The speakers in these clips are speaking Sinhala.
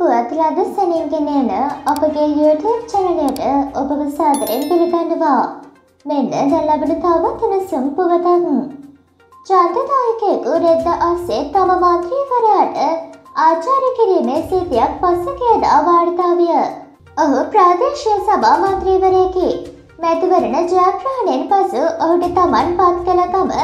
පුවත් ලද සැනින්ගෙන එන අපගේ YouTube චැනලයට ඔබව සාදරයෙන් පිළිගන්නවා. මෙන්න දැන් ලැබෙන තවත් උණුසුම් පුවතක්. ඡන්දදායකයෙකු රෙද්ද අස්සේ තම මන්ත්‍රීවරයාට ආචාර්ය කිරීමේ සිද්ධියක් පස්සේ කියලා වාර්තා විය. ඔහු ප්‍රාදේශීය සභා මන්ත්‍රීවරයෙකි. මැතිවරණ ජයග්‍රහණයෙන් පසු ඔහුට තමන් පත් කළ කම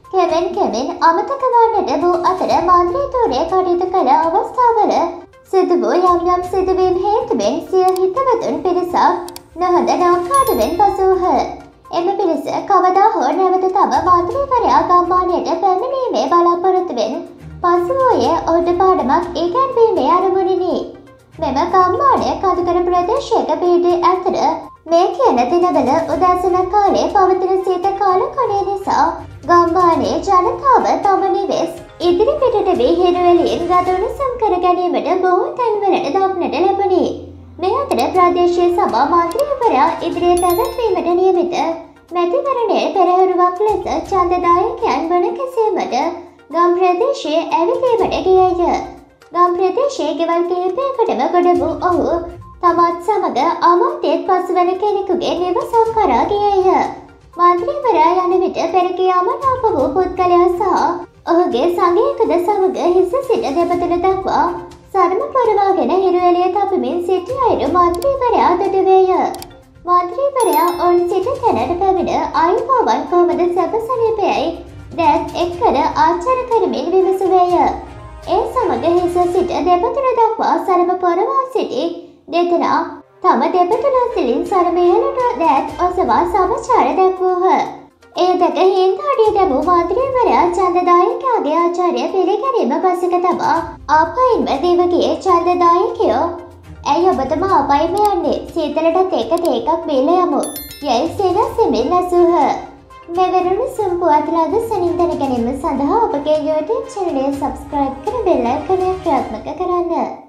කෙමෙන් අමතක වන්නට වූ අතර මන්ත්‍රීතුරිය කටයුතු කළ අවස්ථාවල සිදු වූ යම් සිදුවීම් හේතුවෙන් සිය හිතවතුන් පිරිසක් නොහොඳ නෞකාදුවෙන් පසුවහ. එම පිරිස කවදා හෝ නැවත තම මන්ත්‍රීවරයා ගම්මානයට පැමිණීමේ බලාපොරොත්තුවෙන් පසු වූයේ ඔහුට පාඩමක් ඉගැන්වීමේ අරමුණිනි. මෙම ගම්මානය කඳුකර ප්‍රදේශයක පිහිටි අතර මේ කියන දිනවල උදෑසන කාලයේ පවතින සීත කාලකණය නිසා ගම්මානයේ ජනතාව තම නිවෙස් ඉදිරිපිටට වී හිරුවෙලියෙන් ගත උණුසුම් කර ගැනීමට බොහෝ තැන්වලට දක්නට ලැබුණි. මේ අතර ප්‍රාදේශීය සභා මන්ත්‍රීවරයා ඉදිරියේ පැවැත්වීමට නියමිත මැතිවරණයේ පෙරහරුවක් ලෙස ඡන්දදායකයන් වන කෙසේමට ගම් ප්‍රදේශයේ ඇවිදීමට ගියේය. ගම් ප්‍රදේශයේ ගෙවල් කිහිපයකටම ගොඩ වූ ඔහු තමත් සමග අමාත්‍යයෙක් පසුවන කෙනෙකුගේ නිවසක් කරා ගියේය. මන්ත්‍රීවරයා යන විට පෙරකී අමනාප වූ පුද්ගලයා සහ ඔහුගේ සගයෙකුද සමග හිස සිට දෙපතුල දක්වා සරම පොරවාගෙන හිරුවෙලිය තපමින් සිටි අයුරු මන්ත්‍රීවරයා දුටුවේය. මන්ත්‍රීවරයා ඔවුන් සිට තැනට පැමිණ ආයුබෝවන් කොහොමද සැප සනීපයයි දැත් එක්කර ආචාර කරමින් විමසුවේය. ඒ සමග හිස සිට දෙපතුල දක්වා සරම පොරවා සිටි දෙදෙනා තම දෙපතුල සිලින් සරම ඉහළට දැත් ඔසවා සමචාර දැක්වූහ. ඒ දැක හින්දාඩිය දැමූ මන්ත්‍රීවරයා ඡන්දදායකයාගේ ආචාර්ය පිළිගැනීම පසෙක තබා ආපයින්ම දිව ගියේ ඡන්දදායකයෝ "ඇයි ඔබතුම ආපයින්ම යන්නේ? සීතලටත් එක තේ එකක් බීලා යමු" යයි සෙනසෙමින් ඇසූහ. මෙවැනි සම්පුවත් ලද සැනින් දැන ගැනීම සඳහා ඔබගේ YouTube චැනලය සබ්ස්ක්‍රයිබ් කර බෙල් අයිකනය ක්‍රියාත්මක කරන්න.